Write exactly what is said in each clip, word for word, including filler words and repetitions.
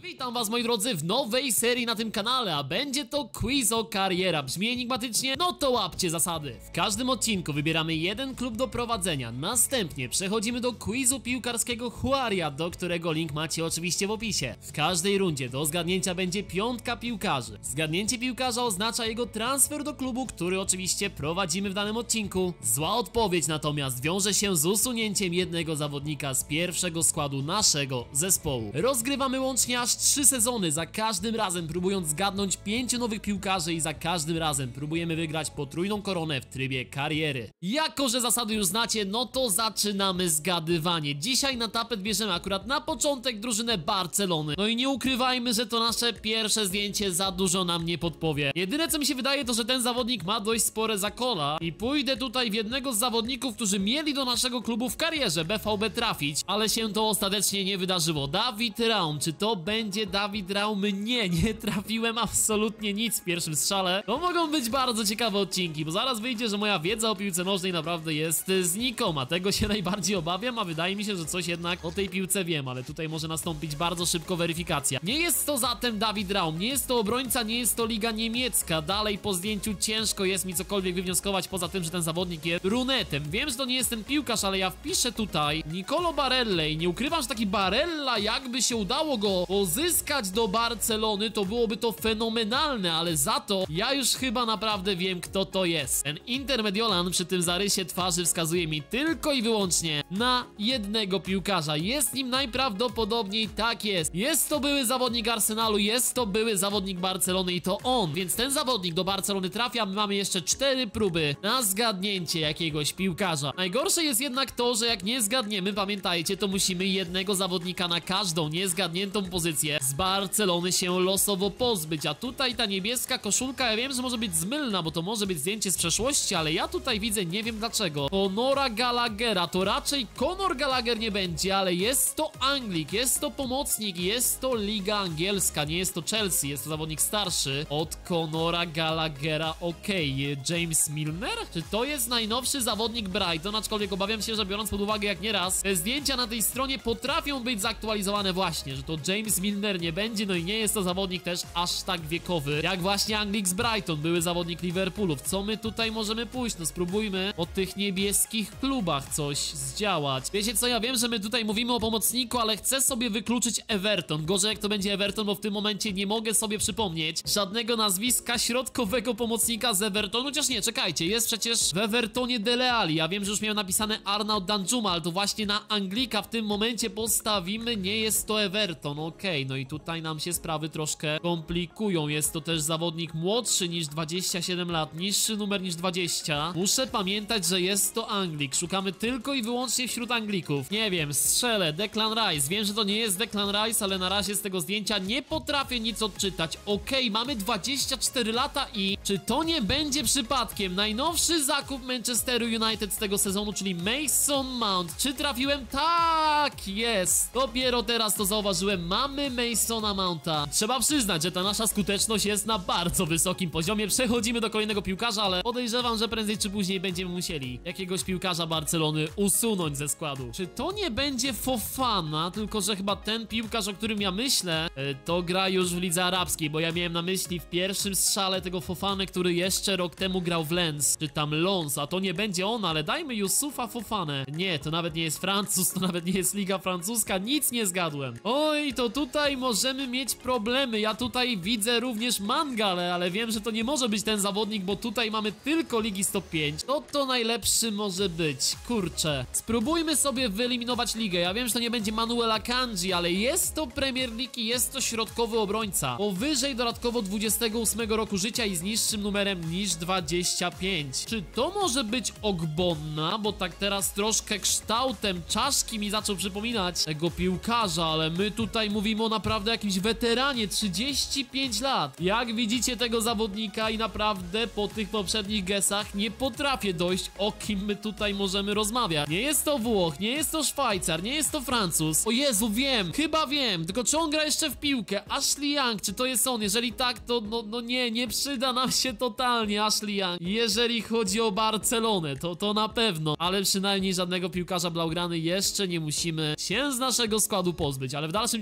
Witam was, moi drodzy, w nowej serii na tym kanale, a będzie to quiz o kariera. Brzmi enigmatycznie? No to łapcie zasady. W każdym odcinku wybieramy jeden klub do prowadzenia. Następnie przechodzimy do quizu piłkarskiego Huaria, do którego link macie oczywiście w opisie. W każdej rundzie do zgadnięcia będzie piątka piłkarzy. Zgadnięcie piłkarza oznacza jego transfer do klubu, który oczywiście prowadzimy w danym odcinku. Zła odpowiedź natomiast wiąże się z usunięciem jednego zawodnika z pierwszego składu naszego zespołu. Rozgrywamy łącznie aż trzy sezony, za każdym razem próbując zgadnąć pięciu nowych piłkarzy i za każdym razem próbujemy wygrać potrójną koronę w trybie kariery. Jako że zasady już znacie, no to zaczynamy zgadywanie. Dzisiaj na tapet bierzemy akurat na początek drużynę Barcelony. No i nie ukrywajmy, że to nasze pierwsze zdjęcie za dużo nam nie podpowie. Jedyne co mi się wydaje, to że ten zawodnik ma dość spore zakola i pójdę tutaj w jednego z zawodników, którzy mieli do naszego klubu w karierze B V B trafić, ale się to ostatecznie nie wydarzyło. Dawid Raum, czy to będzie Będzie Dawid Raum? Nie, nie trafiłem absolutnie nic w pierwszym strzale. To mogą być bardzo ciekawe odcinki, bo zaraz wyjdzie, że moja wiedza o piłce nożnej naprawdę jest znikoma. Tego się najbardziej obawiam, a wydaje mi się, że coś jednak o tej piłce wiem, ale tutaj może nastąpić bardzo szybko weryfikacja. Nie jest to zatem Dawid Raum, nie jest to obrońca, nie jest to liga niemiecka. Dalej po zdjęciu ciężko jest mi cokolwiek wywnioskować, poza tym, że ten zawodnik jest brunetem. Wiem, że to nie jest ten piłkarz, ale ja wpiszę tutaj Nicolo Barella i nie ukrywam, że taki Barella, jakby się udało go pozyskać do Barcelony, to byłoby to fenomenalne, ale za to ja już chyba naprawdę wiem, kto to jest. Ten Intermediolan przy tym zarysie twarzy wskazuje mi tylko i wyłącznie na jednego piłkarza. Jest nim najprawdopodobniej, tak jest. Jest to były zawodnik Arsenalu, jest to były zawodnik Barcelony i to on, więc ten zawodnik do Barcelony trafia. My mamy jeszcze cztery próby na zgadnięcie jakiegoś piłkarza. Najgorsze jest jednak to, że jak nie zgadniemy, pamiętajcie, to musimy jednego zawodnika na każdą niezgadniętą pozycję z Barcelony się losowo pozbyć, a tutaj ta niebieska koszulka, ja wiem, że może być zmylna, bo to może być zdjęcie z przeszłości, ale ja tutaj widzę, nie wiem dlaczego, Conora Gallaghera. To raczej Conor Gallagher nie będzie, ale jest to Anglik, jest to pomocnik, jest to liga angielska, nie jest to Chelsea, jest to zawodnik starszy od Conora Gallaghera. Okej, okay. James Milner? Czy to jest najnowszy zawodnik Brighton? Aczkolwiek obawiam się, że biorąc pod uwagę jak nieraz, te zdjęcia na tej stronie potrafią być zaktualizowane właśnie, że to James Milner nie będzie, no i nie jest to zawodnik też aż tak wiekowy, jak właśnie Anglik z Brighton, były zawodnik Liverpoolu. W co my tutaj możemy pójść? No spróbujmy o tych niebieskich klubach coś zdziałać. Wiecie co, ja wiem, że my tutaj mówimy o pomocniku, ale chcę sobie wykluczyć Everton. Gorzej jak to będzie Everton, bo w tym momencie nie mogę sobie przypomnieć żadnego nazwiska środkowego pomocnika z Evertonu, chociaż nie, czekajcie, jest przecież w Evertonie Dele Alli. Ja wiem, że już miałem napisane Arnaud Danjuma, ale to właśnie na Anglika w tym momencie postawimy, nie jest to Everton. Okej, okay, no i tutaj nam się sprawy troszkę komplikują. Jest to też zawodnik młodszy niż dwadzieścia siedem lat, niższy numer niż dwadzieścia. Muszę pamiętać, że jest to Anglik. Szukamy tylko i wyłącznie wśród Anglików. Nie wiem, strzelę, Declan Rice. Wiem, że to nie jest Declan Rice, ale na razie z tego zdjęcia nie potrafię nic odczytać. Okej, okay, mamy dwadzieścia cztery lata i czy to nie będzie przypadkiem najnowszy zakup Manchesteru United z tego sezonu, czyli Mason Mount? Czy trafiłem? Tak, jest. Dopiero teraz to zauważyłem. Mamy Masona Mounta. Trzeba przyznać, że ta nasza skuteczność jest na bardzo wysokim poziomie. Przechodzimy do kolejnego piłkarza, ale podejrzewam, że prędzej czy później będziemy musieli jakiegoś piłkarza Barcelony usunąć ze składu. Czy to nie będzie Fofana? Tylko że chyba ten piłkarz, o którym ja myślę, to gra już w lidze arabskiej, bo ja miałem na myśli w pierwszym strzale tego Fofanę, który jeszcze rok temu grał w Lens, czy tam Lons, a to nie będzie on, ale dajmy Youssoufa Fofanę. Nie, to nawet nie jest Francuz, to nawet nie jest liga francuska, nic nie zgadłem. Oj, to tutaj możemy mieć problemy. Ja tutaj widzę również Mangale, ale wiem, że to nie może być ten zawodnik, bo tutaj mamy tylko ligi sto pięć. To to najlepszy może być. Kurczę. Spróbujmy sobie wyeliminować ligę. Ja wiem, że to nie będzie Manuel Akanji, ale jest to Premier League i jest to środkowy obrońca. Powyżej dodatkowo dwudziestego ósmego roku życia i z niższym numerem niż dwadzieścia pięć. Czy to może być Ogbonna? Bo tak teraz troszkę kształtem czaszki mi zaczął przypominać tego piłkarza, ale my tutaj mówimy o naprawdę jakimś weteranie, trzydzieści pięć lat. Jak widzicie tego zawodnika i naprawdę po tych poprzednich guessach nie potrafię dojść, o kim my tutaj możemy rozmawiać. Nie jest to Włoch, nie jest to Szwajcar, nie jest to Francuz. O Jezu, wiem, chyba wiem, tylko czy on gra jeszcze w piłkę? Ashley Young, czy to jest on? Jeżeli tak, to no, no nie, nie przyda nam się totalnie Ashley Young. Jeżeli chodzi o Barcelonę, to to na pewno, ale przynajmniej żadnego piłkarza blaugrany jeszcze nie musimy się z naszego składu pozbyć, ale w dalszym ciągu czeka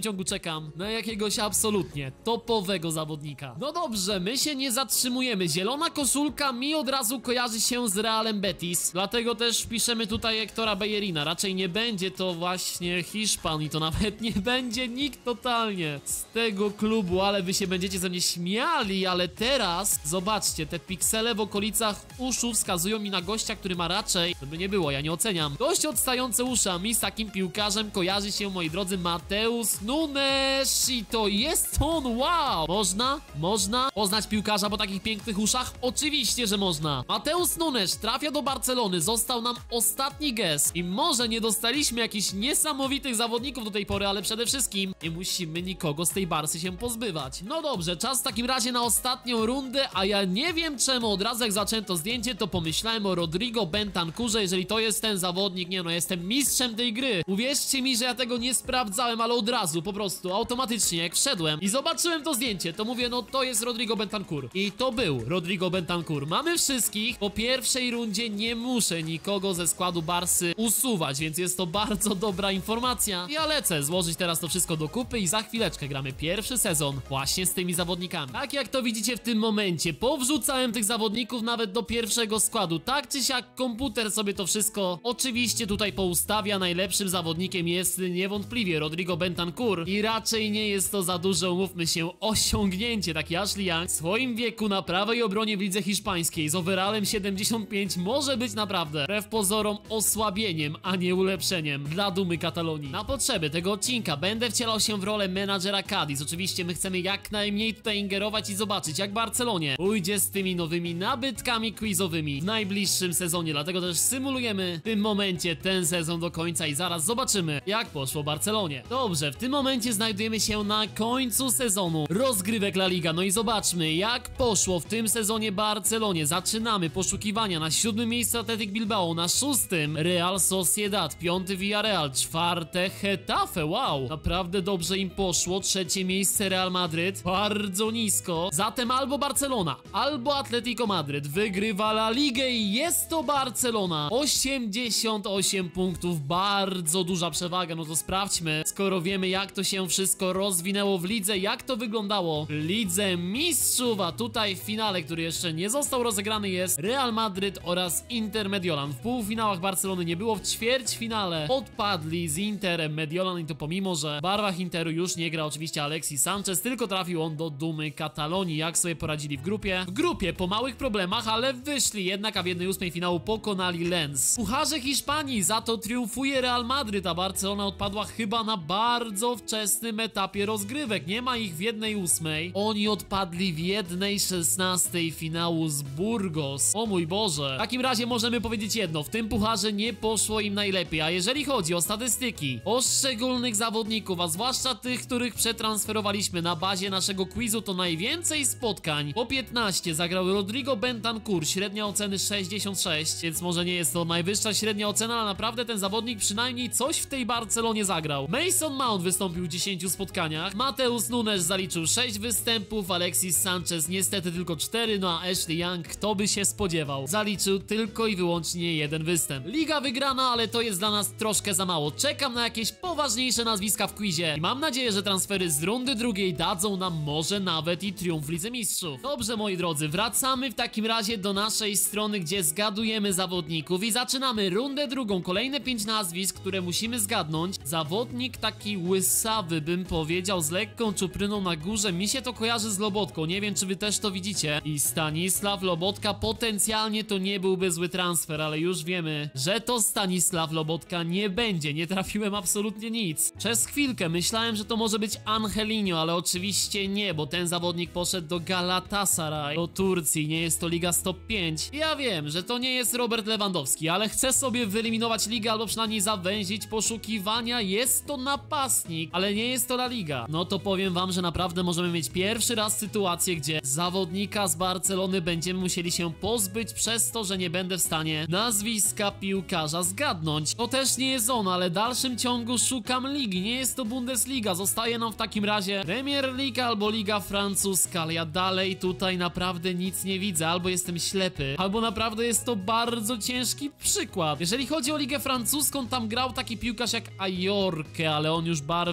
czekam na jakiegoś absolutnie topowego zawodnika. No dobrze, my się nie zatrzymujemy. Zielona koszulka mi od razu kojarzy się z Realem Betis, dlatego też wpiszemy tutaj Hectora Bellerina. Raczej nie będzie to właśnie Hiszpan i to nawet nie będzie nikt totalnie z tego klubu, ale wy się będziecie ze mnie śmiali, ale teraz zobaczcie, te piksele w okolicach uszu wskazują mi na gościa, który ma raczej, żeby nie było, ja nie oceniam, dość odstające uszy, a mi z takim piłkarzem kojarzy się, moi drodzy, Mateus Nunes i to jest on, wow! Można? Można poznać piłkarza po takich pięknych uszach? Oczywiście, że można. Mateus Nunes trafia do Barcelony, został nam ostatni gest i może nie dostaliśmy jakichś niesamowitych zawodników do tej pory, ale przede wszystkim nie musimy nikogo z tej Barsy się pozbywać. No dobrze, czas w takim razie na ostatnią rundę, a ja nie wiem czemu od razu jak zaczęto zdjęcie, to pomyślałem o Rodrigo Bentancurze, jeżeli to jest ten zawodnik, nie no, jestem mistrzem tej gry. Uwierzcie mi, że ja tego nie sprawdzałem, ale od razu, po prostu, automatycznie, jak wszedłem i zobaczyłem to zdjęcie, to mówię, no to jest Rodrigo Bentancur. I to był Rodrigo Bentancur. Mamy wszystkich. Po pierwszej rundzie nie muszę nikogo ze składu Barsy usuwać, więc jest to bardzo dobra informacja. Ja lecę złożyć teraz to wszystko do kupy i za chwileczkę gramy pierwszy sezon właśnie z tymi zawodnikami. Tak jak to widzicie w tym momencie, powrzucałem tych zawodników nawet do pierwszego składu. Tak czy siak komputer sobie to wszystko oczywiście tutaj poustawia. Najlepszym zawodnikiem jest niewątpliwie Rodrigo Bentancur i raczej nie jest to za dużo, umówmy się, osiągnięcie. Taki Ashley Young w swoim wieku na prawej obronie w lidze hiszpańskiej z overallem siedemdziesiąt pięć może być naprawdę wbrew pozorom osłabieniem, a nie ulepszeniem dla dumy Katalonii. Na potrzeby tego odcinka będę wcielał się w rolę menadżera Cadiz. Oczywiście my chcemy jak najmniej tutaj ingerować i zobaczyć, jak Barcelonie pójdzie z tymi nowymi nabytkami quizowymi w najbliższym sezonie, dlatego też symulujemy w tym momencie ten sezon do końca i zaraz zobaczymy, jak poszło Barcelonie. Dobrze, w tym momencie znajdujemy się na końcu sezonu rozgrywek La Liga, no i zobaczmy, jak poszło w tym sezonie Barcelonie. Zaczynamy poszukiwania. Na siódmym miejscu Athletic Bilbao, na szóstym Real Sociedad, piąty Villarreal, czwarte Getafe, wow, naprawdę dobrze im poszło. Trzecie miejsce Real Madryt, bardzo nisko. Zatem albo Barcelona, albo Atletico Madryt wygrywa La Ligę i jest to Barcelona. osiemdziesiąt osiem punktów, bardzo duża przewaga. No to sprawdźmy, skoro wiemy, jak to się wszystko rozwinęło w lidze, jak to wyglądało w Lidze Mistrzów, a tutaj w finale, który jeszcze nie został rozegrany, jest Real Madryt oraz Inter Mediolan. W półfinałach Barcelony nie było, w ćwierćfinale odpadli z Interem Mediolan i to pomimo, że w barwach Interu już nie gra oczywiście Alexis Sanchez, tylko trafił on do dumy Katalonii. Jak sobie poradzili w grupie? W grupie po małych problemach, ale wyszli jednak, a w jednej ósmej finału pokonali Lens. W Pucharze Hiszpanii za to triumfuje Real Madryt, a Barcelona odpadła chyba na bardzo wczesnym etapie rozgrywek. Nie ma ich w jednej ósmej. Oni odpadli w jednej szesnastej finału z Burgos. O mój Boże. W takim razie możemy powiedzieć jedno, w tym pucharze nie poszło im najlepiej, a jeżeli chodzi o statystyki poszczególnych zawodników, a zwłaszcza tych, których przetransferowaliśmy na bazie naszego quizu, to najwięcej spotkań, po piętnaście, zagrał Rodrigo Bentancur, średnia oceny sześćdziesiąt sześć, więc może nie jest to najwyższa średnia ocena, ale naprawdę ten zawodnik przynajmniej coś w tej Barcelonie zagrał. Mason Mount wystąpił w dziesięciu spotkaniach, Mateus Nunes zaliczył sześć występów, Alexis Sanchez niestety tylko cztery, no a Ashley Young, kto by się spodziewał, zaliczył tylko i wyłącznie jeden występ. Liga wygrana, ale to jest dla nas troszkę za mało. Czekam na jakieś poważniejsze nazwiska w quizie i mam nadzieję, że transfery z rundy drugiej dadzą nam może nawet i triumf w Lidze Mistrzów. Dobrze, moi drodzy, wracamy w takim razie do naszej strony, gdzie zgadujemy zawodników i zaczynamy rundę drugą. Kolejne pięć nazwisk, które musimy zgadnąć. Zawodnik taki łysawy, bym powiedział, z lekką czupryną na górze. Mi się to kojarzy z Lobotką, nie wiem, czy wy też to widzicie. I Stanisław Lobotka potencjalnie to nie byłby zły transfer, ale już wiemy, że to Stanisław Lobotka nie będzie. Nie trafiłem absolutnie nic. Przez chwilkę myślałem, że to może być Angelino, ale oczywiście nie, bo ten zawodnik poszedł do Galatasaray, do Turcji, nie jest to Liga Top pięć. Ja wiem, że to nie jest Robert Lewandowski, ale chcę sobie wyeliminować ligę albo przynajmniej zawęzić poszukiwania. Jest to napastnik, ale nie jest to La Liga. No to powiem wam, że naprawdę możemy mieć pierwszy raz sytuację, gdzie zawodnika z Barcelony będziemy musieli się pozbyć przez to, że nie będę w stanie nazwiska piłkarza zgadnąć. To też nie jest on, ale w dalszym ciągu szukam ligi. Nie jest to Bundesliga, zostaje nam w takim razie Premier League albo Liga Francuska, ale ja dalej tutaj naprawdę nic nie widzę. Albo jestem ślepy, albo naprawdę jest to bardzo ciężki przykład. Jeżeli chodzi o Ligę Francuską, tam grał taki piłkarz jak Ajorkę, ale on już barwy klubowe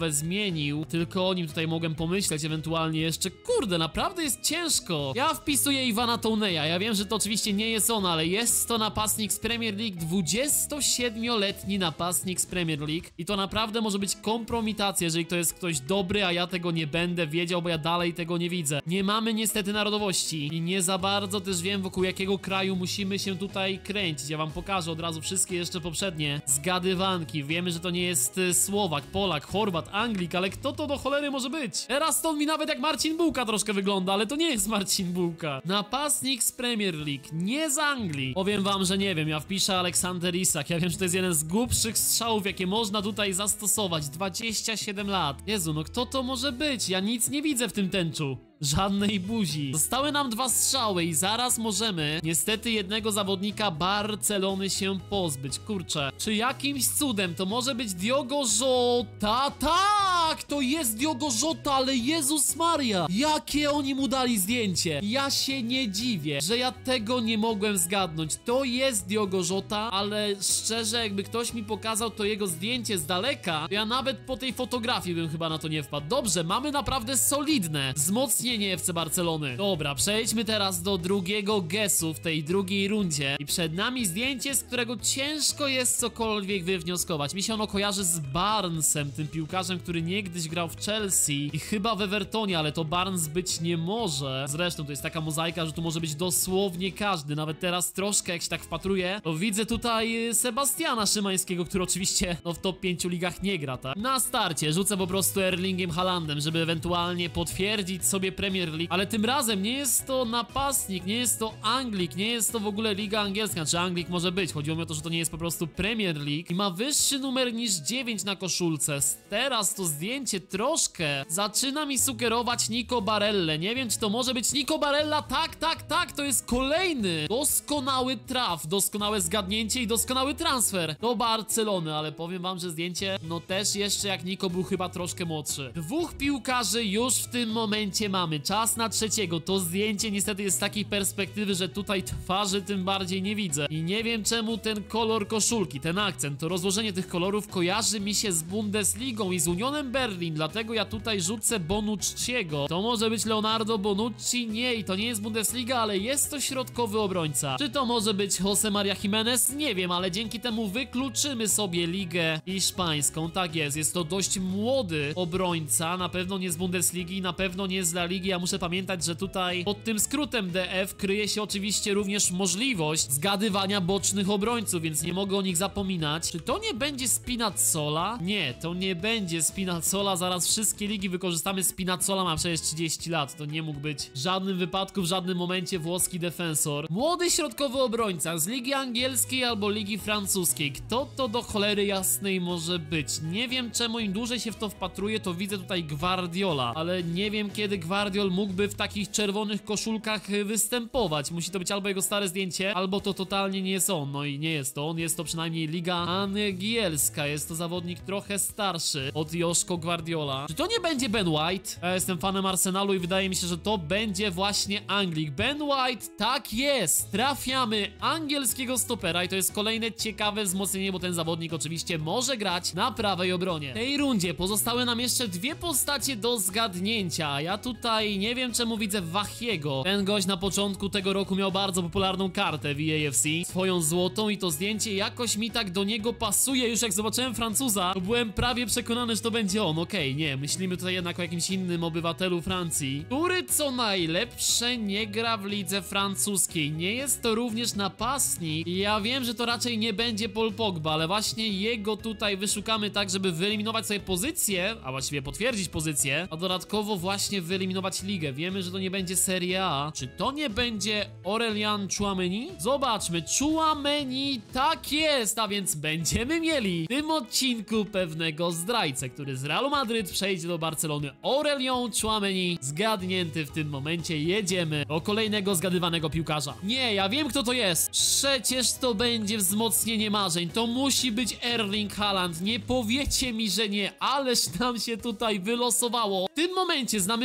głowę zmienił. Tylko o nim tutaj mogłem pomyśleć ewentualnie jeszcze. Kurde, naprawdę jest ciężko. Ja wpisuję Iwana Toney'a. Ja wiem, że to oczywiście nie jest on, ale jest to napastnik z Premier League, dwudziestosiedmioletni napastnik z Premier League. I to naprawdę może być kompromitacja, jeżeli to jest ktoś dobry, a ja tego nie będę wiedział, bo ja dalej tego nie widzę. Nie mamy niestety narodowości i nie za bardzo też wiem, wokół jakiego kraju musimy się tutaj kręcić. Ja wam pokażę od razu wszystkie jeszcze poprzednie zgadywanki. Wiemy, że to nie jest Słowak, Polak, Chorwat, Anglik, ale kto to do cholery może być? Teraz to mi nawet jak Marcin Bułka troszkę wygląda, ale to nie jest Marcin Bułka. Napastnik z Premier League, nie z Anglii. Powiem wam, że nie wiem, ja wpiszę Aleksander Isak. Ja wiem, że to jest jeden z głupszych strzałów, jakie można tutaj zastosować. dwadzieścia siedem lat. Jezu, no kto to może być? Ja nic nie widzę w tym tęczu. Żadnej buzi. Zostały nam dwa strzały i zaraz możemy niestety jednego zawodnika Barcelony się pozbyć. Kurczę, czy jakimś cudem to może być Diogo Jota? Tak, to jest Diogo Jota, ale Jezus Maria, jakie oni mu dali zdjęcie. Ja się nie dziwię, że ja tego nie mogłem zgadnąć. To jest Diogo Jota, ale szczerze, jakby ktoś mi pokazał to jego zdjęcie z daleka, to ja nawet po tej fotografii bym chyba na to nie wpadł. Dobrze, mamy naprawdę solidne wzmocnienie F C Barcelony. Dobra, przejdźmy teraz do drugiego guessu w tej drugiej rundzie. I przed nami zdjęcie, z którego ciężko jest cokolwiek wywnioskować. Mi się ono kojarzy z Barnesem, tym piłkarzem, który niegdyś grał w Chelsea i chyba w Evertonie, ale to Barnes być nie może. Zresztą to jest taka mozaika, że tu może być dosłownie każdy. Nawet teraz troszkę, jak się tak wpatruję, to widzę tutaj Sebastiana Szymańskiego, który oczywiście no, w top pięciu ligach nie gra, tak? Na starcie rzucę po prostu Erlingiem Haalandem, żeby ewentualnie potwierdzić sobie Premier League, ale tym razem nie jest to napastnik, nie jest to Anglik, nie jest to w ogóle Liga Angielska, czy Anglik może być, chodziło mi o to, że to nie jest po prostu Premier League i ma wyższy numer niż dziewięć na koszulce. Teraz to zdjęcie troszkę zaczyna mi sugerować Nico Barella. Nie wiem, czy to może być Nico Barella. Tak, tak, tak, to jest kolejny doskonały traf, doskonałe zgadnięcie i doskonały transfer do Barcelony, ale powiem wam, że zdjęcie, no też jeszcze jak Nico był chyba troszkę młodszy. Dwóch piłkarzy już w tym momencie mamy. Czas na trzeciego. To zdjęcie niestety jest z takiej perspektywy, że tutaj twarzy tym bardziej nie widzę. I nie wiem czemu ten kolor koszulki, ten akcent, to rozłożenie tych kolorów kojarzy mi się z Bundesligą i z Unionem Berlin, dlatego ja tutaj rzucę Bonucciego. To może być Leonardo Bonucci? Nie, i to nie jest Bundesliga, ale jest to środkowy obrońca. Czy to może być Jose Maria Jimenez? Nie wiem, ale dzięki temu wykluczymy sobie ligę hiszpańską. Tak jest, jest to dość młody obrońca, na pewno nie z Bundesligi, na pewno nie z La Ligi. Ja muszę pamiętać, że tutaj pod tym skrótem D F kryje się oczywiście również możliwość zgadywania bocznych obrońców, więc nie mogę o nich zapominać. Czy to nie będzie Spinazzola? Nie, to nie będzie Spinazzola. Zaraz wszystkie ligi wykorzystamy. Spinazzola ma przecież trzydzieści lat. To nie mógł być w żadnym wypadku, w żadnym momencie włoski defensor. Młody środkowy obrońca z Ligi Angielskiej albo Ligi Francuskiej. Kto to do cholery jasnej może być? Nie wiem czemu im dłużej się w to wpatruję, to widzę tutaj Guardiola, ale nie wiem kiedy Guardiol mógłby w takich czerwonych koszulkach występować. Musi to być albo jego stare zdjęcie, albo to totalnie nie jest on. No i nie jest to on, jest to przynajmniej Liga Angielska. Jest to zawodnik trochę starszy od Joszko Guardiola. Czy to nie będzie Ben White? Ja jestem fanem Arsenalu i wydaje mi się, że to będzie właśnie Anglik. Ben White, tak jest! Trafiamy angielskiego stopera i to jest kolejne ciekawe wzmocnienie, bo ten zawodnik oczywiście może grać na prawej obronie. W tej rundzie pozostały nam jeszcze dwie postacie do zgadnięcia, a ja tutaj nie wiem czemu widzę Wahiego. Ten gość na początku tego roku miał bardzo popularną kartę w E A F C, swoją złotą, i to zdjęcie jakoś mi tak do niego pasuje. Już jak zobaczyłem Francuza, to byłem prawie przekonany, że to będzie on. Okej, okay, nie, myślimy tutaj jednak o jakimś innym obywatelu Francji, który co najlepsze nie gra w lidze francuskiej. Nie jest to również napastnik i ja wiem, że to raczej nie będzie Paul Pogba, ale właśnie jego tutaj wyszukamy tak, żeby wyeliminować sobie pozycję, a właściwie potwierdzić pozycję, a dodatkowo właśnie wyeliminować ligę. Wiemy, że to nie będzie Serie A. Czy to nie będzie Aurelien Tchouameni? Zobaczmy, Tchouameni, tak jest, a więc będziemy mieli w tym odcinku pewnego zdrajcę, który z Realu Madryt przejdzie do Barcelony. Aurelien Tchouameni, zgadnięty w tym momencie. Jedziemy do kolejnego zgadywanego piłkarza. Nie, ja wiem kto to jest. Przecież to będzie wzmocnienie marzeń. To musi być Erling Haaland. Nie powiecie mi, że nie, ależ nam się tutaj wylosowało. W tym momencie znamy wszystkie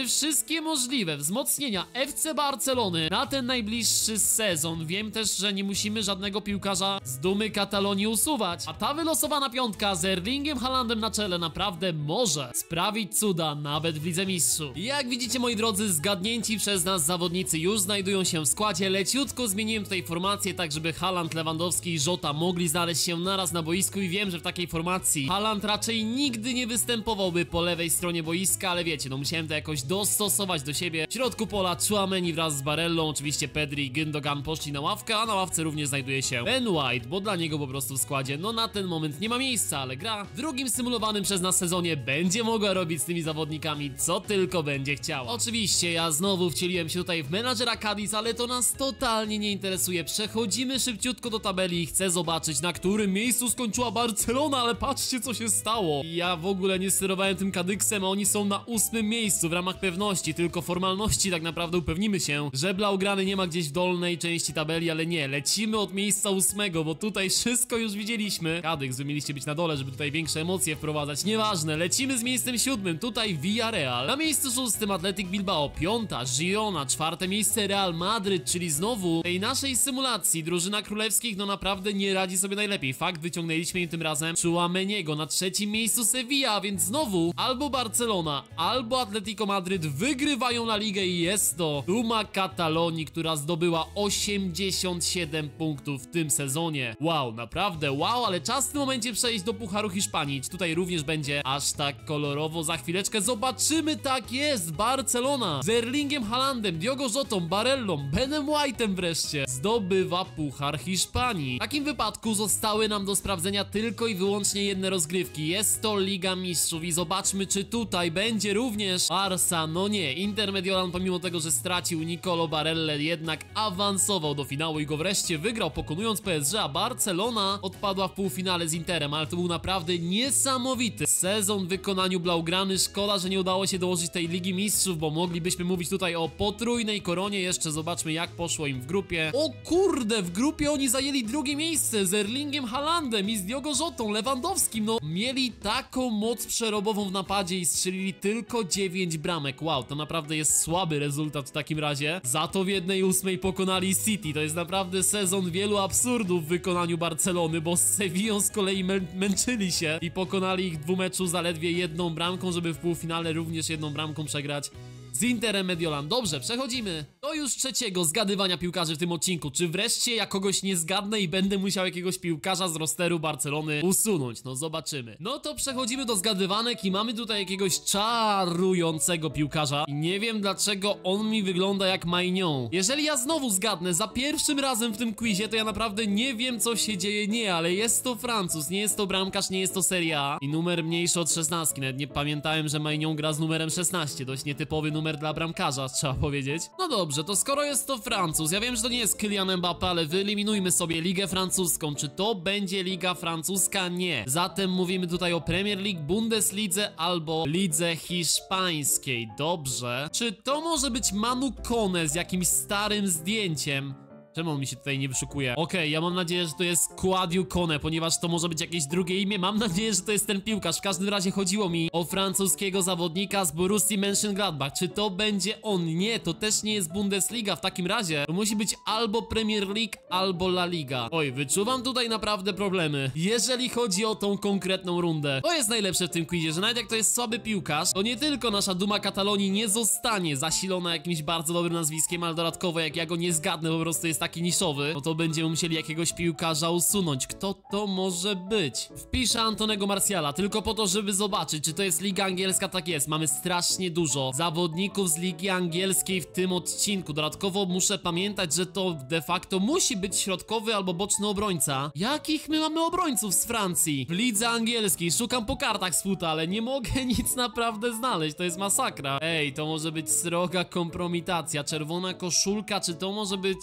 wszystkie możliwe wzmocnienia F C Barcelony na ten najbliższy sezon. Wiem też, że nie musimy żadnego piłkarza z dumy Katalonii usuwać, a ta wylosowana piątka z Erlingiem Haalandem na czele naprawdę może sprawić cuda nawet w Lidze Mistrzów. Jak widzicie, moi drodzy, zgadnięci przez nas zawodnicy już znajdują się w składzie. Leciutko zmieniłem tutaj formację, tak żeby Haaland, Lewandowski i Jota mogli znaleźć się naraz na boisku i wiem, że w takiej formacji Haaland raczej nigdy nie występowałby po lewej stronie boiska, ale wiecie, no musiałem to jakoś dostosować do siebie. W środku pola Tchouaméni wraz z Barellą, oczywiście Pedri i Gündogan poszli na ławkę, a na ławce również znajduje się Ben White, bo dla niego po prostu w składzie no na ten moment nie ma miejsca, ale gra w drugim symulowanym przez nas sezonie będzie mogła robić z tymi zawodnikami co tylko będzie chciała. Oczywiście ja znowu wcieliłem się tutaj w menadżera Cadiz, ale to nas totalnie nie interesuje. Przechodzimy szybciutko do tabeli i chcę zobaczyć, na którym miejscu skończyła Barcelona, ale patrzcie, co się stało. Ja w ogóle nie sterowałem tym Cadixem, a oni są na ósmym miejscu w ramach pewności, tylko formalności tak naprawdę upewnimy się, że Blaugrany nie ma gdzieś w dolnej części tabeli, ale nie, lecimy od miejsca ósmego, bo tutaj wszystko już widzieliśmy. Cadix, wy mieliście być na dole, żeby tutaj większe emocje wprowadzać, nieważne, lecimy z miejscem siódmym, tutaj Villarreal, na miejscu szóstym Athletic Bilbao, piąta Girona, czwarte miejsce Real Madryt, czyli znowu w tej naszej symulacji drużyna królewskich no naprawdę nie radzi sobie najlepiej. Fakt, wyciągnęliśmy im tym razem Tchouaméniego, na trzecim miejscu Sevilla, więc znowu albo Barcelona, albo Atletico Madryt wygrywają La Ligę i jest to duma Katalonii, która zdobyła osiemdziesiąt siedem punktów w tym sezonie. Wow, naprawdę wow, ale czas w tym momencie przejść do Pucharu Hiszpanii. Czy tutaj również będzie aż tak kolorowo? Za chwileczkę zobaczymy, tak jest, Barcelona z Erlingiem Haalandem, Diogo Jotą, Barellą, Benem White'em wreszcie zdobywa Puchar Hiszpanii. W takim wypadku zostały nam do sprawdzenia tylko i wyłącznie jedne rozgrywki. Jest to Liga Mistrzów i zobaczmy, czy tutaj będzie również Barça. No nie, Inter Mediolan pomimo tego, że stracił Nicolo Barellę, jednak awansował do finału i go wreszcie wygrał, pokonując P S G, a Barcelona odpadła w półfinale z Interem, ale to był naprawdę niesamowity sezon w wykonaniu Blaugrany. Szkoda, że nie udało się dołożyć tej Ligi Mistrzów, bo moglibyśmy mówić tutaj o potrójnej koronie. Jeszcze zobaczmy, jak poszło im w grupie. O kurde, w grupie oni zajęli drugie miejsce z Erlingiem Haalandem i z Diogo Jotą, Lewandowskim. No, mieli taką moc przerobową w napadzie i strzelili tylko dziewięć bramek. Wow, to naprawdę jest słaby rezultat w takim razie. Za to w jednej ósmej pokonali City. To jest naprawdę sezon wielu absurdów w wykonaniu Barcelony, bo z Sevillą z kolei mę męczyli się i pokonali ich w dwumeczu zaledwie jedną bramką, żeby w półfinale również jedną bramką przegrać z Interem Mediolan. Dobrze, przechodzimy do już trzeciego zgadywania piłkarzy w tym odcinku. Czy wreszcie ja kogoś nie zgadnę i będę musiał jakiegoś piłkarza z rosteru Barcelony usunąć? No zobaczymy. No to przechodzimy do zgadywanek i mamy tutaj jakiegoś czarującego piłkarza. I nie wiem, dlaczego on mi wygląda jak Maignan. Jeżeli ja znowu zgadnę za pierwszym razem w tym quizie, to ja naprawdę nie wiem, co się dzieje. Nie, ale jest to Francuz, nie jest to bramkarz, nie jest to Serie A i numer mniejszy od szesnastki. Nawet nie pamiętałem, że Maignan gra z numerem szesnaście. Dość nietypowy numer dla bramkarza, trzeba powiedzieć. No dobrze, to skoro jest to Francuz, ja wiem, że to nie jest Kylian Mbappé, ale wyeliminujmy sobie Ligę Francuską. Czy to będzie Liga Francuska? Nie. Zatem mówimy tutaj o Premier League, Bundeslidze albo Lidze Hiszpańskiej. Dobrze. Czy to może być Manu Kone z jakimś starym zdjęciem? Czemu on mi się tutaj nie wyszukuje? Okej, okay, ja mam nadzieję, że to jest Kouadio Kone, ponieważ to może być jakieś drugie imię. Mam nadzieję, że to jest ten piłkarz. W każdym razie chodziło mi o francuskiego zawodnika z Borussii Mönchengladbach. Czy to będzie on? Nie, to też nie jest Bundesliga. W takim razie to musi być albo Premier League, albo La Liga. Oj, wyczuwam tutaj naprawdę problemy, jeżeli chodzi o tą konkretną rundę. To jest najlepsze w tym quizie, że nawet jak to jest słaby piłkarz, to nie tylko nasza duma Katalonii nie zostanie zasilona jakimś bardzo dobrym nazwiskiem, ale dodatkowo jak ja go nie zgadnę, po prostu jest taki niszowy, no to będziemy musieli jakiegoś piłkarza usunąć. Kto to może być? Wpiszę Antonego Martiala, tylko po to, żeby zobaczyć, czy to jest Liga Angielska. Tak jest, mamy strasznie dużo zawodników z Ligi Angielskiej w tym odcinku. Dodatkowo muszę pamiętać, że to de facto musi być środkowy albo boczny obrońca. Jakich my mamy obrońców z Francji? W Lidze Angielskiej szukam po kartach z futa, ale nie mogę nic naprawdę znaleźć. To jest masakra. Ej, to może być sroga kompromitacja. Czerwona koszulka, czy to może być Konate?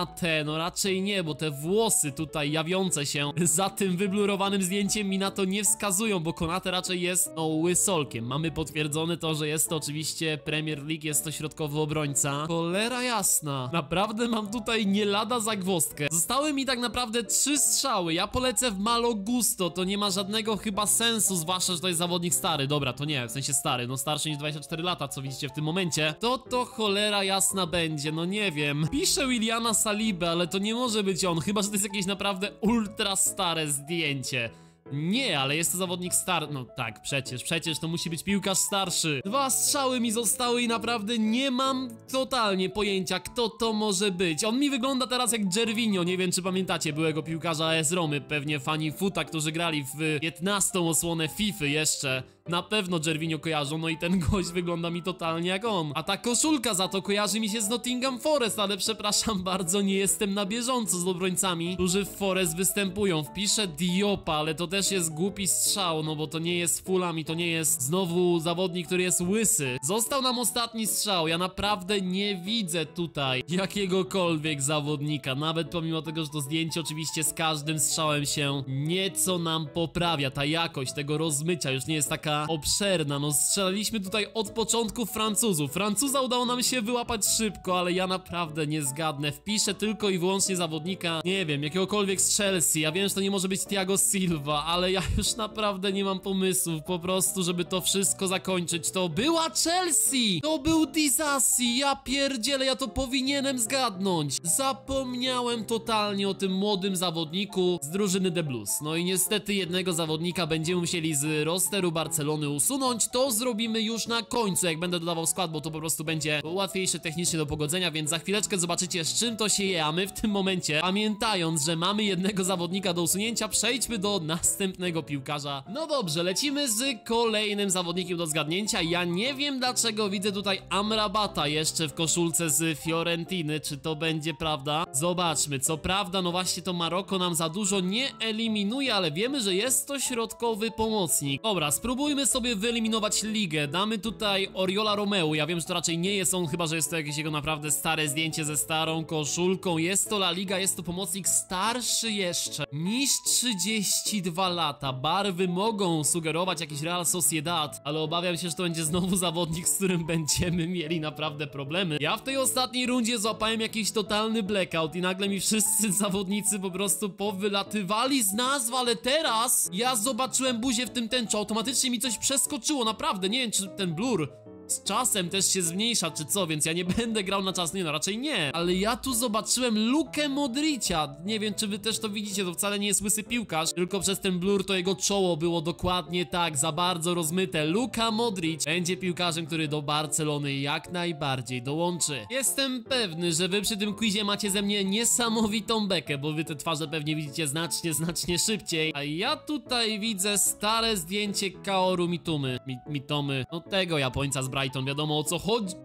Konate, no raczej nie, bo te włosy tutaj jawiące się za tym wyblurowanym zdjęciem mi na to nie wskazują, bo Konate raczej jest, no, łysolkiem. Mamy potwierdzone to, że jest to oczywiście Premier League, jest to środkowy obrońca. Cholera jasna, naprawdę mam tutaj nie lada zagwozdkę. Zostały mi tak naprawdę trzy strzały, ja polecę w Malo Gusto, to nie ma żadnego chyba sensu, zwłaszcza, że to jest zawodnik stary. Dobra, to nie, w sensie stary, no starszy niż dwadzieścia cztery lata, co widzicie w tym momencie. To to cholera jasna będzie, no nie wiem. Piszę Williana Salibę, ale to nie może być on, chyba że to jest jakieś naprawdę ultra stare zdjęcie. Nie, ale jest to zawodnik star... No tak, przecież, przecież to musi być piłkarz starszy. Dwa strzały mi zostały i naprawdę nie mam totalnie pojęcia, kto to może być. On mi wygląda teraz jak Gervinho, nie wiem czy pamiętacie byłego piłkarza A S Romy, pewnie fani futa, którzy grali w piętnastą osłonę FIFA jeszcze. Na pewno Gervinho kojarzą, no i ten gość wygląda mi totalnie jak on. A ta koszulka za to kojarzy mi się z Nottingham Forest, ale przepraszam bardzo, nie jestem na bieżąco z obrońcami, którzy w Forest występują. Wpiszę Diopa, ale to też jest głupi strzał, no bo to nie jest Fulham i to nie jest znowu zawodnik, który jest łysy. Został nam ostatni strzał, ja naprawdę nie widzę tutaj jakiegokolwiek zawodnika, nawet pomimo tego, że to zdjęcie oczywiście z każdym strzałem się nieco nam poprawia. Ta jakość tego rozmycia już nie jest taka obszerna, no strzelaliśmy tutaj od początku Francuzów. Francuza udało nam się wyłapać szybko, ale ja naprawdę nie zgadnę. Wpiszę tylko i wyłącznie zawodnika, nie wiem, jakiegokolwiek z Chelsea. Ja wiem, że to nie może być Thiago Silva, ale ja już naprawdę nie mam pomysłów, po prostu, żeby to wszystko zakończyć. To była Chelsea! To był Disasi! Ja pierdzielę, ja to powinienem zgadnąć. Zapomniałem totalnie o tym młodym zawodniku z drużyny The Blues. No i niestety jednego zawodnika będziemy musieli z rosteru Barcelony usunąć. To zrobimy już na końcu, jak będę dodawał skład, bo to po prostu będzie łatwiejsze technicznie do pogodzenia, więc za chwileczkę zobaczycie, z czym to się je, a my w tym momencie, pamiętając, że mamy jednego zawodnika do usunięcia, przejdźmy do następnego piłkarza. No dobrze, lecimy z kolejnym zawodnikiem do zgadnięcia. Ja nie wiem, dlaczego widzę tutaj Amrabata jeszcze w koszulce z Fiorentiny. Czy to będzie prawda? Zobaczmy. Co prawda, no właśnie to Maroko nam za dużo nie eliminuje, ale wiemy, że jest to środkowy pomocnik. Dobra, spróbujmy sobie wyeliminować ligę. Damy tutaj Oriola Romeu. Ja wiem, że to raczej nie jest on, chyba że jest to jakieś jego naprawdę stare zdjęcie ze starą koszulką. Jest to La Liga, jest to pomocnik starszy jeszcze niż trzydzieści dwa lata. Barwy mogą sugerować jakiś Real Sociedad, ale obawiam się, że to będzie znowu zawodnik, z którym będziemy mieli naprawdę problemy. Ja w tej ostatniej rundzie złapałem jakiś totalny blackout i nagle mi wszyscy zawodnicy po prostu powylatywali z nazw, ale teraz ja zobaczyłem buzię w tym tęczu, automatycznie mi coś przeskoczyło, naprawdę, nie wiem czy ten blur z czasem też się zmniejsza, czy co, więc ja nie będę grał na czas, nie no, raczej nie. Ale ja tu zobaczyłem Lukę Modricia. Nie wiem, czy wy też to widzicie, to wcale nie jest łysy piłkarz, tylko przez ten blur to jego czoło było dokładnie tak, za bardzo rozmyte. Luka Modric będzie piłkarzem, który do Barcelony jak najbardziej dołączy. Jestem pewny, że wy przy tym quizie macie ze mnie niesamowitą bekę, bo wy te twarze pewnie widzicie znacznie, znacznie szybciej. A ja tutaj widzę stare zdjęcie Kaoru Mitumy. Mi, Mitomy, no tego Japońca z Brighton, wiadomo o co chodzi.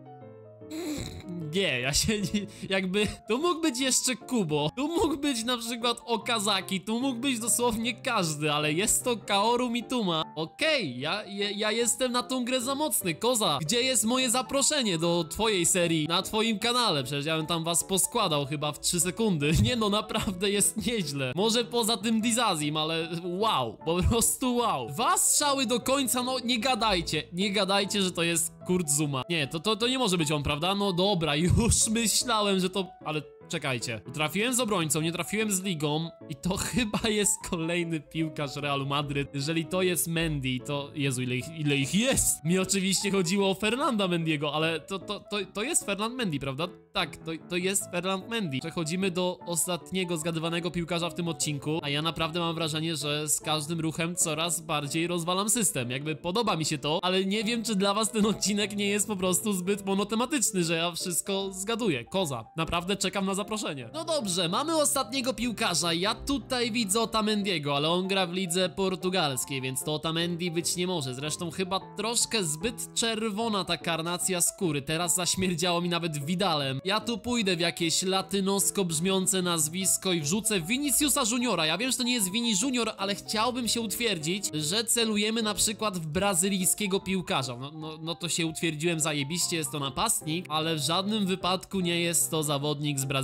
Nie, ja się nie, jakby, tu mógł być jeszcze Kubo, tu mógł być na przykład Okazaki, tu mógł być dosłownie każdy, ale jest to Kaoru Mituma. Okej, okay, ja, ja, ja jestem na tą grę za mocny. Koza, gdzie jest moje zaproszenie do twojej serii na twoim kanale? Przecież ja bym tam was poskładał chyba w trzy sekundy. Nie no, naprawdę jest nieźle. Może poza tym Dizazim, ale wow, po prostu wow. Dwa strzały do końca, no nie gadajcie, nie gadajcie, że to jest Kurt Zouma. Nie, to, to, to nie może być on, prawda? No dobra, już myślałem, że to... Ale czekajcie, trafiłem z obrońcą, nie trafiłem z ligą i to chyba jest kolejny piłkarz Realu Madryt. Jeżeli to jest Mendy, to... Jezu, ile ich, ile ich jest! Mi oczywiście chodziło o Fernanda Mendiego, ale to, to, to, to jest Fernand Mendy, prawda? Tak, to, to jest Fernand Mendy. Przechodzimy do ostatniego zgadywanego piłkarza w tym odcinku, a ja naprawdę mam wrażenie, że z każdym ruchem coraz bardziej rozwalam system. Jakby podoba mi się to, ale nie wiem, czy dla was ten odcinek nie jest po prostu zbyt monotematyczny, że ja wszystko zgaduję. Koza. Naprawdę czekam na zaproszenie. No dobrze, mamy ostatniego piłkarza. Ja tutaj widzę Otamendiego, ale on gra w lidze portugalskiej, więc to Otamendi być nie może. Zresztą chyba troszkę zbyt czerwona ta karnacja skóry. Teraz zaśmierdziało mi nawet Vidalem. Ja tu pójdę w jakieś latynosko brzmiące nazwisko i wrzucę Viniciusa Juniora. Ja wiem, że to nie jest Vini Junior, ale chciałbym się utwierdzić, że celujemy na przykład w brazylijskiego piłkarza. No, no, no to się utwierdziłem zajebiście, jest to napastnik, ale w żadnym wypadku nie jest to zawodnik z Brazylii.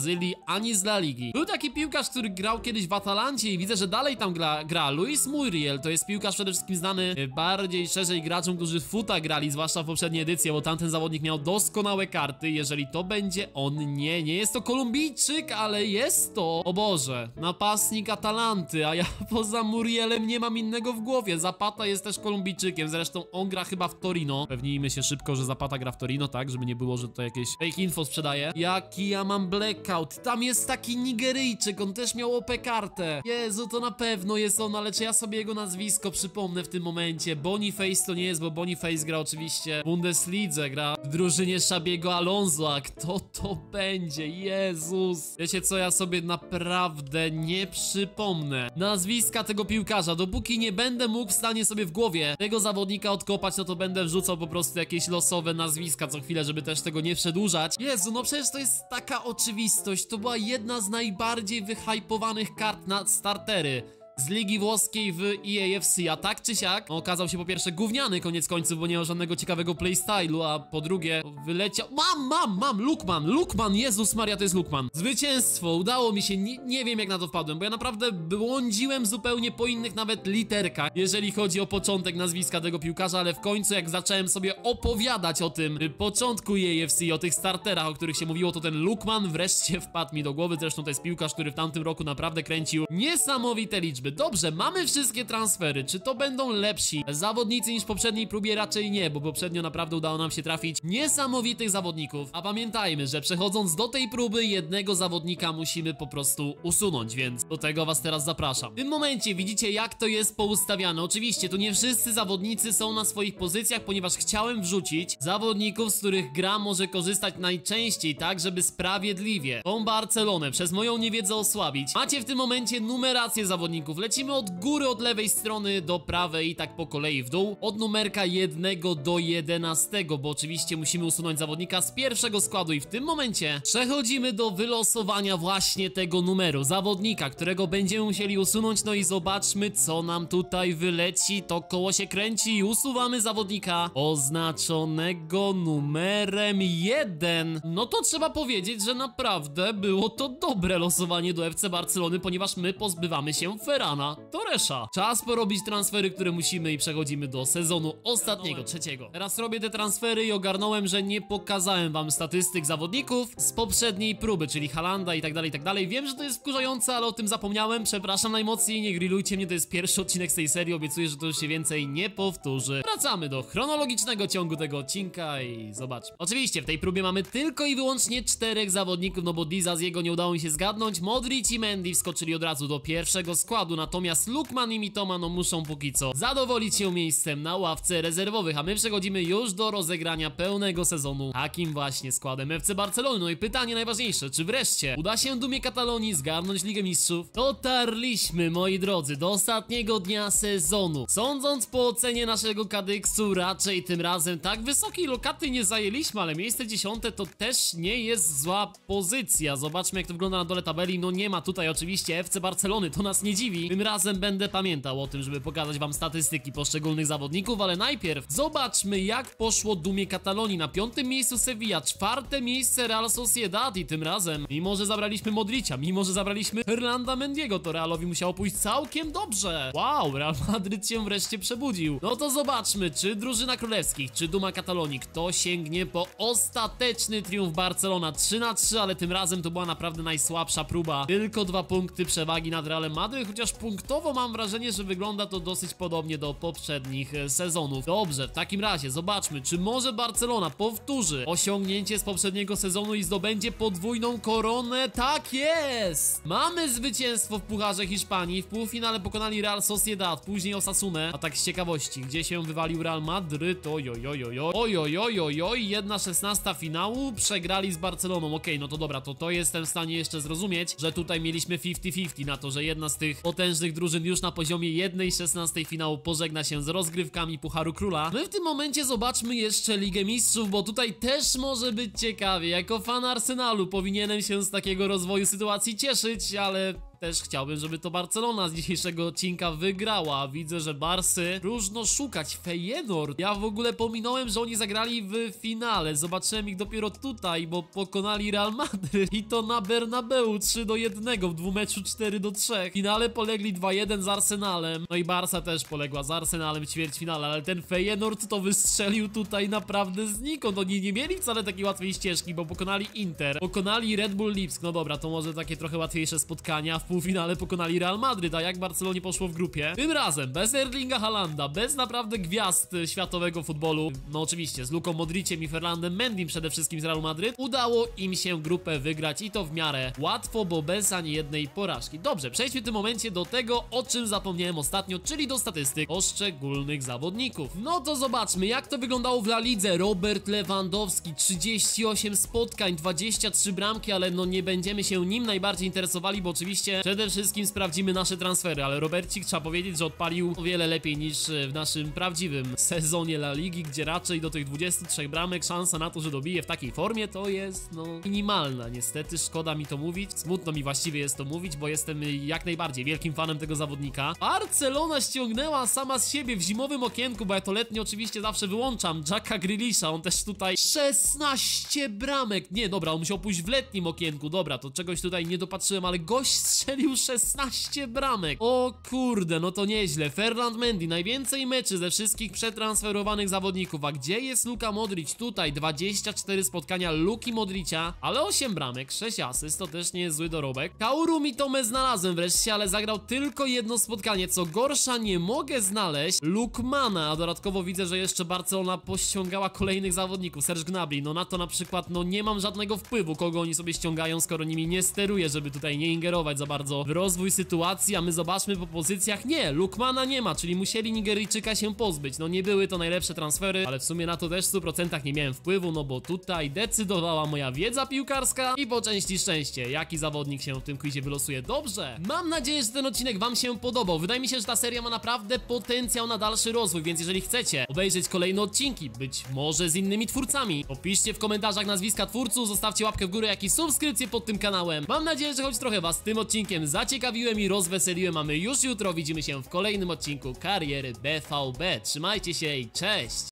Brazylii, ani z La Ligi. Był taki piłkarz, który grał kiedyś w Atalancie i widzę, że dalej tam gra, gra. Luis Muriel, to jest piłkarz przede wszystkim znany bardziej szerzej graczom, którzy w futa grali, zwłaszcza w poprzedniej edycji, bo tamten zawodnik miał doskonałe karty. Jeżeli to będzie on, nie, nie jest to Kolumbijczyk, ale jest to, o Boże, napastnik Atalanty, a ja poza Murielem nie mam innego w głowie. Zapata jest też Kolumbijczykiem, zresztą on gra chyba w Torino. Pewnijmy się szybko, że Zapata gra w Torino, tak, żeby nie było, że to jakieś fake info sprzedaje. Jaki ja mam blackout, tam jest taki Nigeryjczyk, on też miał O P kartę. Jezu, to na pewno jest on, ale czy ja sobie jego nazwisko przypomnę w tym momencie? Boniface to nie jest, bo Boniface gra oczywiście w Bundeslidze, gra w drużynie Xabiego Alonso, a kto to będzie? Jezus. Wiecie co, ja sobie naprawdę nie przypomnę nazwiska tego piłkarza. Dopóki nie będę mógł w stanie sobie w głowie tego zawodnika odkopać, no to będę wrzucał po prostu jakieś losowe nazwiska co chwilę, żeby też tego nie przedłużać. Jezu, no przecież to jest taka oczywistość. To była jedna z najbardziej wyhypowanych kart na startery z Ligi Włoskiej w E A F C, a tak czy siak no, okazał się po pierwsze gówniany koniec końców, bo nie miał żadnego ciekawego playstylu, a po drugie wyleciał... Mam, mam, mam! Lukman! Lukman! Jezus Maria, to jest Lukman! Zwycięstwo! Udało mi się, nie, nie wiem jak na to wpadłem, bo ja naprawdę błądziłem zupełnie po innych nawet literkach, jeżeli chodzi o początek nazwiska tego piłkarza, ale w końcu jak zacząłem sobie opowiadać o tym początku E A F C, o tych starterach, o których się mówiło, to ten Lukman wreszcie wpadł mi do głowy. Zresztą to jest piłkarz, który w tamtym roku naprawdę kręcił niesamowite liczby. Dobrze, mamy wszystkie transfery. Czy to będą lepsi zawodnicy niż w poprzedniej próbie? Raczej nie, bo poprzednio naprawdę udało nam się trafić niesamowitych zawodników. A pamiętajmy, że przechodząc do tej próby, jednego zawodnika musimy po prostu usunąć, więc do tego was teraz zapraszam. W tym momencie widzicie, jak to jest poustawiane. Oczywiście, tu nie wszyscy zawodnicy są na swoich pozycjach, ponieważ chciałem wrzucić zawodników, z których gra może korzystać najczęściej, tak żeby sprawiedliwie tą Barcelonę przez moją niewiedzę osłabić. Macie w tym momencie numerację zawodników. Lecimy od góry, od lewej strony do prawej i tak po kolei w dół. Od numerka jednego do jedenastego, bo oczywiście musimy usunąć zawodnika z pierwszego składu i w tym momencie przechodzimy do wylosowania właśnie tego numeru. Zawodnika, którego będziemy musieli usunąć. No i zobaczmy, co nam tutaj wyleci. To koło się kręci i usuwamy zawodnika oznaczonego numerem jeden. No to trzeba powiedzieć, że naprawdę było to dobre losowanie do F C Barcelony, ponieważ my pozbywamy się Ferrana Torresa. Czas porobić transfery, które musimy i przechodzimy do sezonu ostatniego, trzeciego. Teraz robię te transfery i ogarnąłem, że nie pokazałem wam statystyk zawodników z poprzedniej próby, czyli Haalanda i tak dalej, i tak dalej. Wiem, że to jest wkurzające, ale o tym zapomniałem. Przepraszam najmocniej, nie grillujcie mnie, to jest pierwszy odcinek z tej serii. Obiecuję, że to już się więcej nie powtórzy. Wracamy do chronologicznego ciągu tego odcinka i zobaczmy. Oczywiście w tej próbie mamy tylko i wyłącznie czterech zawodników, no bo Diza z jego nie udało mi się zgadnąć. Modric i Mendy wskoczyli od razu do pierwszego składu, natomiast Lukman i Mitoma no muszą póki co zadowolić się miejscem na ławce rezerwowych, a my przechodzimy już do rozegrania pełnego sezonu takim właśnie składem F C Barcelony. No i pytanie najważniejsze, czy wreszcie uda się Dumie Katalonii zgarnąć Ligę Mistrzów? Dotarliśmy, moi drodzy, do ostatniego dnia sezonu. Sądząc po ocenie naszego kadyksu, raczej tym razem tak wysokiej lokaty nie zajęliśmy, ale miejsce dziesiąte to też nie jest zła pozycja. Zobaczmy, jak to wygląda na dole tabeli. No nie ma tutaj oczywiście F C Barcelony, to nas nie dziwi. Tym razem będę pamiętał o tym, żeby pokazać wam statystyki poszczególnych zawodników, ale najpierw zobaczmy, jak poszło Dumie Katalonii. Na piątym miejscu Sevilla, czwarte miejsce Real Sociedad i tym razem, mimo że zabraliśmy Modricia, mimo że zabraliśmy Hernanda Mendiego, to Realowi musiało pójść całkiem dobrze. Wow, Real Madryt się wreszcie przebudził. No to zobaczmy, czy drużyna królewskich, czy Duma Katalonii, kto sięgnie po ostateczny triumf Barcelona. trzy na trzy, ale tym razem to była naprawdę najsłabsza próba. Tylko dwa punkty przewagi nad Realem Madryt, chociaż punktowo mam wrażenie, że wygląda to dosyć podobnie do poprzednich sezonów. Dobrze, w takim razie zobaczmy, czy może Barcelona powtórzy osiągnięcie z poprzedniego sezonu i zdobędzie podwójną koronę. Tak jest! Mamy zwycięstwo w Pucharze Hiszpanii. W półfinale pokonali Real Sociedad, później Osasunę. A tak z ciekawości, gdzie się wywalił Real Madryt? Ojojojojoj. Ojojojojoj. Jedna szesnasta finału. Przegrali z Barceloną. Okej, okay, no to dobra, to to jestem w stanie jeszcze zrozumieć, że tutaj mieliśmy pięćdziesiąt pięćdziesiąt na to, że jedna z tych potężnych drużyn już na poziomie jednej szesnastej finału pożegna się z rozgrywkami Pucharu Króla. My w tym momencie zobaczmy jeszcze Ligę Mistrzów, bo tutaj też może być ciekawie. Jako fan Arsenalu powinienem się z takiego rozwoju sytuacji cieszyć, ale też chciałbym, żeby to Barcelona z dzisiejszego odcinka wygrała. Widzę, że Barsy próżno szukać. Feyenoord. Ja w ogóle pominąłem, że oni zagrali w finale. Zobaczyłem ich dopiero tutaj, bo pokonali Real Madryt i to na Bernabeu trzy do jednego, w dwumeczu cztery do trzech. W finale polegli dwa jeden z Arsenalem. No i Barsa też poległa z Arsenalem w ćwierćfinale, ale ten Feyenoord to wystrzelił tutaj naprawdę znikąd. Oni nie mieli wcale takiej łatwej ścieżki, bo pokonali Inter, pokonali Red Bull Lipsk. No dobra, to może takie trochę łatwiejsze spotkania. W półfinale pokonali Real Madryt, a jak Barcelonie poszło w grupie? Tym razem bez Erlinga Haalanda, bez naprawdę gwiazd światowego futbolu, no oczywiście z Luką Modriciem i Ferlandem Mendym przede wszystkim z Realu Madryt, udało im się grupę wygrać i to w miarę łatwo, bo bez ani jednej porażki. Dobrze, przejdźmy w tym momencie do tego, o czym zapomniałem ostatnio, czyli do statystyk poszczególnych zawodników. No to zobaczmy, jak to wyglądało w La Lidze. Robert Lewandowski, trzydzieści osiem spotkań, dwadzieścia trzy bramki, ale no nie będziemy się nim najbardziej interesowali, bo oczywiście przede wszystkim sprawdzimy nasze transfery, ale Robercik trzeba powiedzieć, że odpalił o wiele lepiej niż w naszym prawdziwym sezonie La Ligi, gdzie raczej do tych dwudziestu trzech bramek szansa na to, że dobije w takiej formie, to jest no minimalna. Niestety szkoda mi to mówić, smutno mi właściwie jest to mówić, bo jestem jak najbardziej wielkim fanem tego zawodnika. Barcelona ściągnęła sama z siebie w zimowym okienku, bo ja to letnie oczywiście zawsze wyłączam, Jacka Grealisha, on też tutaj szesnaście bramek, nie dobra, on musiał pójść w letnim okienku, dobra, to czegoś tutaj nie dopatrzyłem, ale gość strzelił szesnaście bramek. O kurde, no to nieźle. Ferland Mendy, najwięcej meczy ze wszystkich przetransferowanych zawodników. A gdzie jest Luka Modric? Tutaj dwadzieścia cztery spotkania Luki Modricia, ale osiem bramek, sześć asyst, to też nie jest zły dorobek. Kaoru Mitome znalazłem wreszcie, ale zagrał tylko jedno spotkanie. Co gorsza, nie mogę znaleźć Lookmana, a dodatkowo widzę, że jeszcze Barcelona pościągała kolejnych zawodników. Serge Gnabry, no na to na przykład, no nie mam żadnego wpływu, kogo oni sobie ściągają, skoro nimi nie steruję, żeby tutaj nie ingerować za bardzo w rozwój sytuacji, a my zobaczmy po pozycjach. Nie, Lookmana nie ma, czyli musieli Nigeryjczyka się pozbyć. No nie były to najlepsze transfery, ale w sumie na to też w stu procentach nie miałem wpływu, no bo tutaj decydowała moja wiedza piłkarska i po części szczęście. Jaki zawodnik się w tym quizie wylosuje? Dobrze, mam nadzieję, że ten odcinek wam się podobał. Wydaje mi się, że ta seria ma naprawdę potencjał na dalszy rozwój, więc jeżeli chcecie obejrzeć kolejne odcinki, być może z innymi twórcami, opiszcie w komentarzach nazwiska twórców, zostawcie łapkę w górę, jak i subskrypcję pod tym kanałem. Mam nadzieję, że choć trochę was tym odcinkiem zaciekawiłem i rozweseliłem, a my już jutro widzimy się w kolejnym odcinku Kariery B V B. Trzymajcie się i cześć!